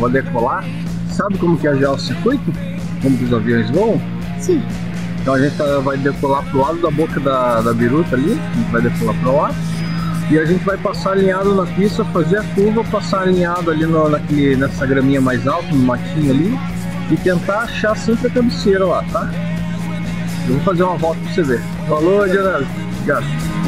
para decolar. Sabe como que é já o circuito? Como que os aviões voam? Sim. Então a gente vai decolar pro lado da boca da biruta ali, a gente vai decolar para lá. E a gente vai passar alinhado na pista, fazer a curva, passar alinhado ali nessa graminha mais alta, no matinho ali, e tentar achar sempre a cabeceira lá, tá? Eu vou fazer uma volta pra você ver. Falou, Geraldo. Obrigado.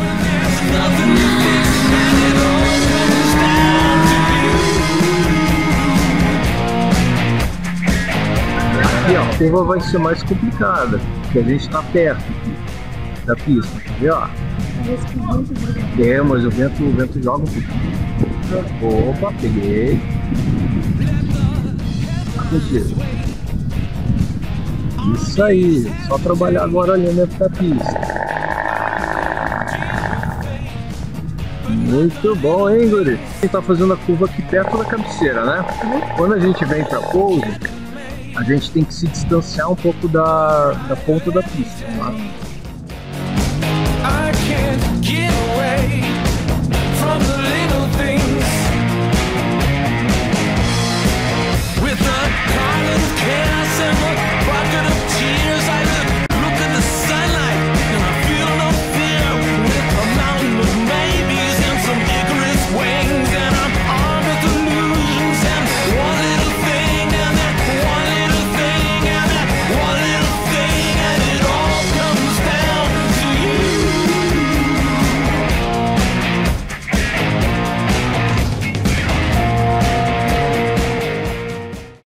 Aqui, ó, a curva vai ser mais complicada, porque a gente tá perto aqui da pista, quer ver, ó? É, mas o vento joga um pouquinho. Opa, peguei. Contigo. Isso aí, só trabalhar agora ali dentro da pista. Muito bom, hein, guri? A gente tá fazendo a curva aqui perto da cabeceira, né? Quando a gente vem para pouso, a gente tem que se distanciar um pouco da ponta da pista, tá?